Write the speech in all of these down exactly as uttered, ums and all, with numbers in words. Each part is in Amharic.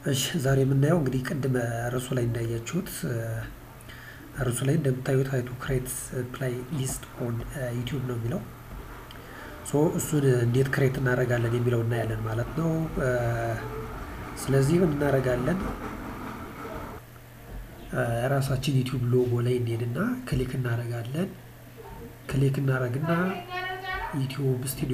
እሺ ዛሬ የምናየው እንግዲህ ቅድም ርዕሱ ላይ እንዳያችሁት ርዕሱ ላይ እንደምታዩት ሀው ቱ ክሬት ፕላይ ሊስት ኦን ዩቲዩብ ነው የሚለው። ሶ እሱን እንዴት ክሬት እናደርጋለን የሚለው እናያለን ማለት ነው። ስለዚህ ምን እናደርጋለን? ራሳችን ዩቲዩብ ሎጎ ላይ እንሄድና ክሊክ እናደርጋለን። ክሊክ እናደርግና ዩቲዩብ ስቱዲዮ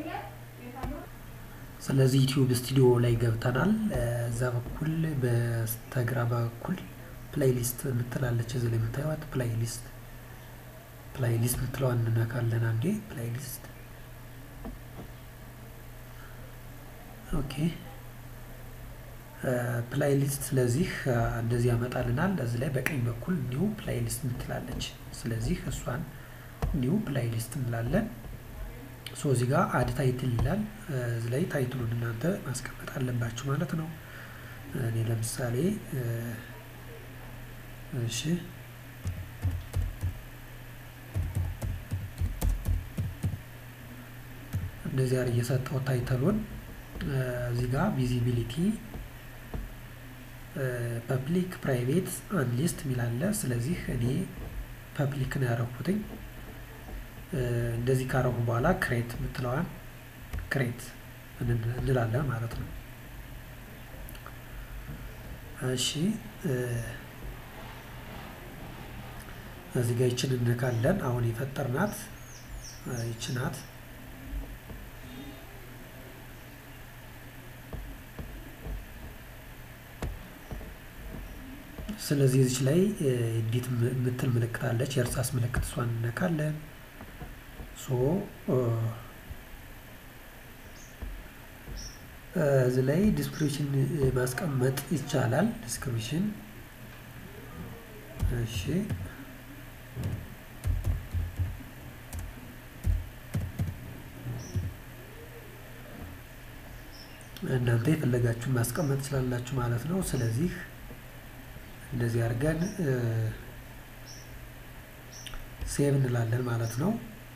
ስለዚህ ዩቲዩብ ስቱዲዮ ላይ ገብተናል። እዛ በኩል በስተግራ በኩል ፕሌይሊስት የምትላለች እዚህ ላይ የምታዩት ፕሌይሊስት ፕሌይሊስት የምትለዋን እንነካለን። አንዴ ፕሌይሊስት ኦኬ ፕሌይሊስት ስለዚህ እንደዚህ ያመጣልናል። እዚህ ላይ በቀኝ በኩል ኒው ፕሌይሊስት የምትላለች ስለዚህ እሷን ኒው ፕሌይሊስት እንላለን። ሶ እዚህ ጋር አድ ታይትል ይላል። እዚህ ላይ ታይትሉን እናንተ ማስቀመጥ አለባችሁ ማለት ነው። እኔ ለምሳሌ እሺ እንደዚህ አር እየሰጠው ታይትሉን እዚህ ጋር ቪዚቢሊቲ ፐብሊክ ፕራይቬት አንሊስት ሚላለ ስለዚህ እኔ ፐብሊክ ነው ያደረኩትኝ። እንደዚህ ካረጉ በኋላ ክሬት የምትለዋን ክሬት እንላለን ማለት ነው። እሺ እዚህ ጋር ይችን እንነካለን። አሁን የፈጠርናት ይች ናት። ስለዚህ እዚህ ላይ ኤዲት የምትል ምልክት አለች፣ የእርሳስ ምልክት እሷን እንነካለን። ሶ እዚህ ላይ ዲስክሪፕሽን ማስቀመጥ ይቻላል። ዲስክሪፕሽን እሺ እናንተ የፈለጋችሁን ማስቀመጥ ትችላላችሁ ማለት ነው። ስለዚህ እንደዚህ አድርገን ሴቭ እንላለን ማለት ነው።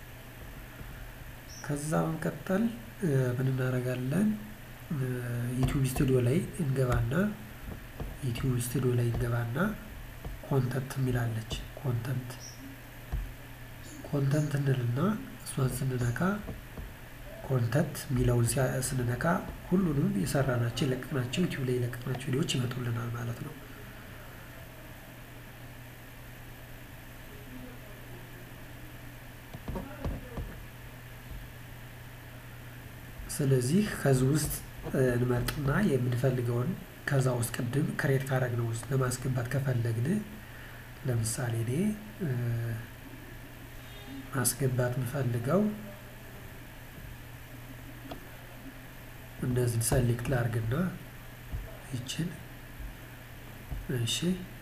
ከዛ በመቀጠል ምን እናደርጋለን? ዩቲዩብ ስቱዲዮ ላይ እንገባና ዩቲዩብ ስቱዲዮ ላይ እንገባና ኮንተንት የሚላለች ኮንተንት ኮንተንት እንልና እሷን ስንነካ ኮንተንት የሚለውን ስንነካ ሁሉንም የሰራናቸው የለቀቅናቸው ዩቲዩብ ላይ የለቀቅናቸው ቪዲዮዎች ይመጡልናል ማለት ነው። ስለዚህ ከዚህ ውስጥ እንመርጥና የምንፈልገውን ከዛ ውስጥ ቅድም ክሬት ካረግነው ውስጥ ለማስገባት ከፈለግን ለምሳሌ እኔ ማስገባት የምፈልገው እንደዚህ ሰሌክት ላድርግና ይችን እሺ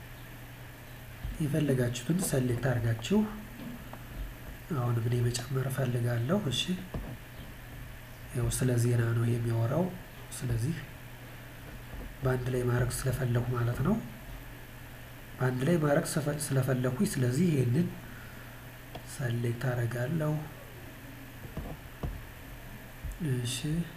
የፈለጋችሁትን ሰሌክት አድርጋችሁ አሁን ምን መጨመር ፈልጋለሁ። እሺ ያው ስለ ዜና ነው የሚያወራው። ስለዚህ በአንድ ላይ ማድረግ ስለፈለኩ ማለት ነው። በአንድ ላይ ማድረግ ስለፈለኩኝ ስለዚህ ይሄንን ሰሌክት አደርጋለሁ። እሺ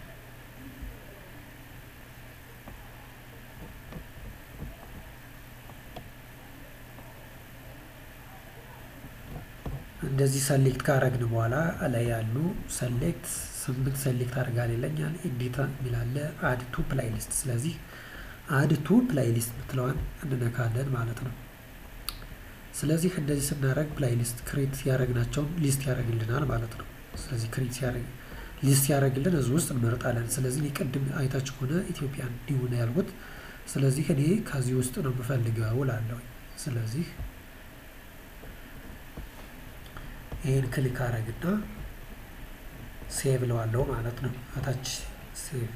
እንደዚህ ሰሌክት ካረግን በኋላ ላይ ያሉ ሰሌክት ስምንት ሰሌክት አድርጋል ይለኛል። ኤዲት ሚላለ አድ ቱ ፕሌይሊስት ስለዚህ አድ ቱ ፕሌይሊስት ምትለዋን እንነካለን ማለት ነው። ስለዚህ እንደዚህ ስናደርግ ፕሌይሊስት ክሬት ያደረግናቸው ሊስት ያደርግልናል ማለት ነው። ስለዚህ ክሬት ያደርግ ሊስት ያደርግልን እዚህ ውስጥ እንመርጣለን። ስለዚህ እኔ ቅድም አይታችሁ ከሆነ ኢትዮጵያን ዲው ነው ያልኩት። ስለዚህ እኔ ከዚህ ውስጥ ነው የምፈልገው እላለሁ። ስለዚህ ይሄን ክሊክ አረግና ሴቭ ለዋለው ማለት ነው። አታች ሴቭ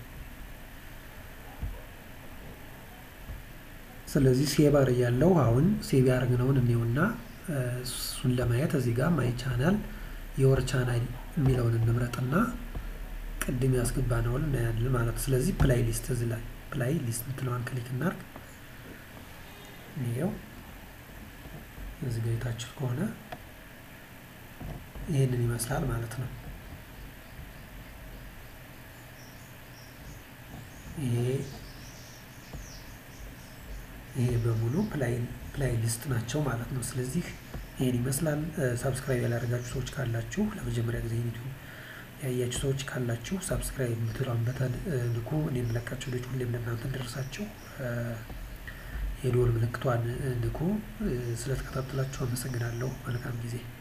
ስለዚህ ሴቭ አር ያለው አሁን ሴቭ ያደረግነውን እንየውና እሱን ለማየት እዚህ ጋር ማይ ቻናል ዮር ቻናል የሚለውን እንምረጥና ቅድም ያስገባነውን እናያለን ማለት ነው። ስለዚህ ፕሌይሊስት እዚህ ላይ ፕሌይሊስት ምትለዋን ክሊክ እናርግ። ይሄው እዚህ ጋር የታችሁ ከሆነ ይሄንን ይመስላል ማለት ነው። ይሄ ይሄ በሙሉ ፕላይሊስት ናቸው ማለት ነው። ስለዚህ ይሄን ይመስላል። ሳብስክራይብ ያላደረጋችሁ ሰዎች ካላችሁ ለመጀመሪያ ጊዜ ዩቲዩብ ያያችሁ ሰዎች ካላችሁ ሳብስክራይብ የምትለውን በተን ንኩ። እኔ የምለቃቸው ልጅ ሁሌም ለእናንተ እንደርሳችሁ የደወል ምልክቷን ንኩ። ስለተከታተላችሁ አመሰግናለሁ። መልካም ጊዜ